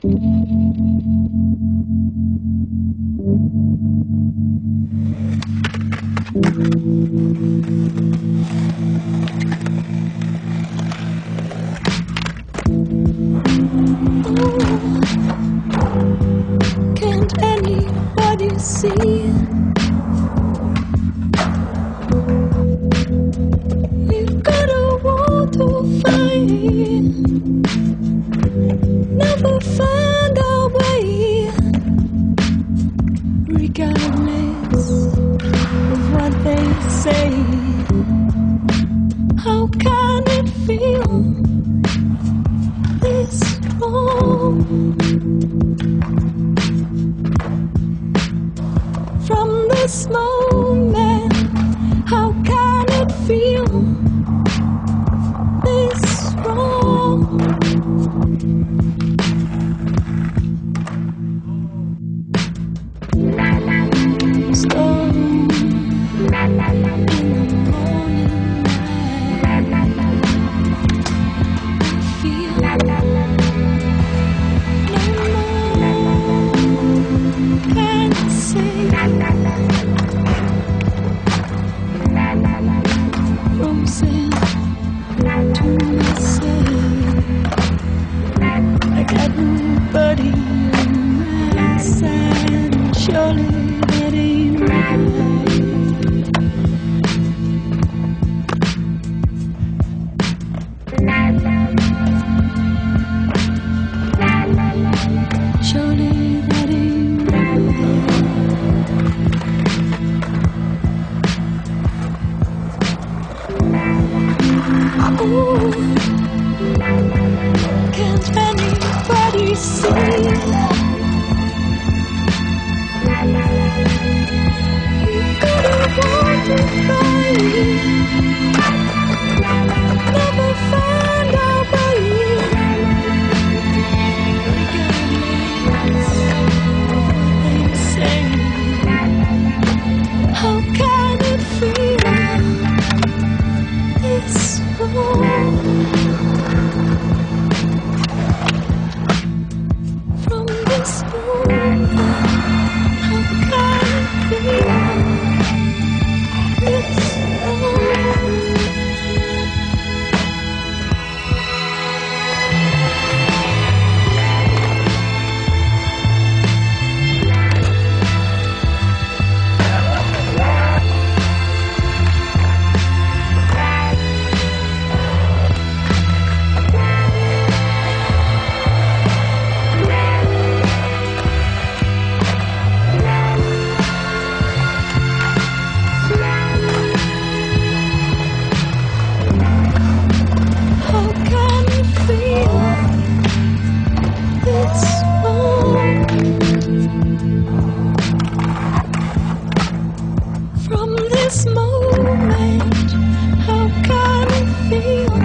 Can't anybody see? We've got a war to fight. Never find our way, regardless of what they say. How can it feel this wrong? From this moment, how can it feel this wrong? Storm in the morning light. I feel no more can I say. Frozen to myself, I got nobody on my side. Surely that ain't right. Surely that ain't right. Ooh, can't anybody see? You gotta want to fight. Never find our way. Regardless of what they say. How can it feel this wrong? From this moment, how can it feel this wrong? How can it feel this wrong? From this moment, how can it feel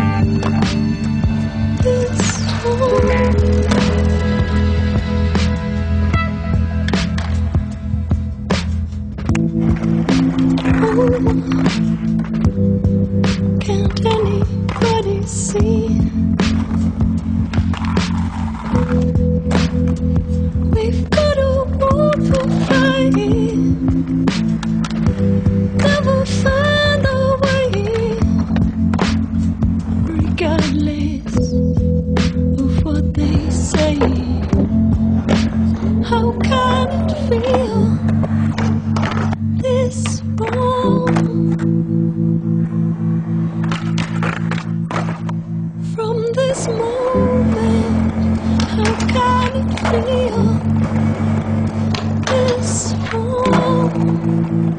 this wrong? Ooh, can't anybody see? We've got a war to fight. Never find our way, regardless of what they say. How can it feel this wrong? From this moment, how can it feel this wrong?